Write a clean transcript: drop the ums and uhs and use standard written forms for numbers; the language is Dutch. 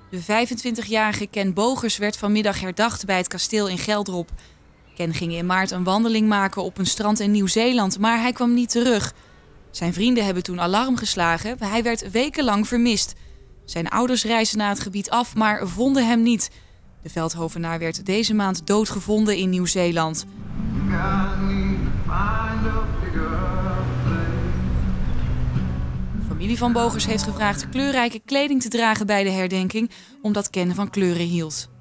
De 25-jarige Ken Bogers werd vanmiddag herdacht bij het kasteel in Geldrop. Ken ging in maart een wandeling maken op een strand in Nieuw-Zeeland, maar hij kwam niet terug. Zijn vrienden hebben toen alarm geslagen. Hij werd wekenlang vermist. Zijn ouders reisden naar het gebied af, maar vonden hem niet. De Veldhovenaar werd deze maand doodgevonden in Nieuw-Zeeland. De familie van Bogers heeft gevraagd kleurrijke kleding te dragen bij de herdenking, omdat Ken van kleuren hield.